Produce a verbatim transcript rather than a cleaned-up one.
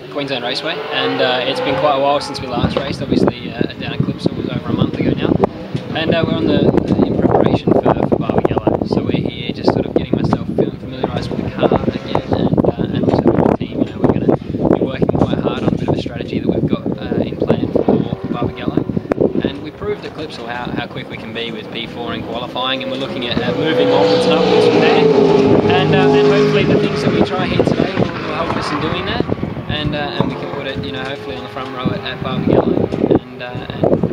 Queensland Raceway, and uh, it's been quite a while since we last raced. Obviously, uh, down at Clipsal, it was over a month ago now, and uh, we're on the in preparation for, for Barbie Yellow. So we're here just sort of getting myself familiarised with the car again, and, uh, and also with the team. You know, we're going to be working quite hard on a bit of a strategy that we've got uh, in plan for, for Barbie Yellow. And we proved at Clipsal how, how quick we can be with P four in qualifying, and we're looking at uh, moving onwards and upwards from there. And, uh, and hopefully the things that we try here today will, will help us in doing that. And, uh, and we can put it, you know, hopefully on the front row at, at Barbie Yellow. And, uh, and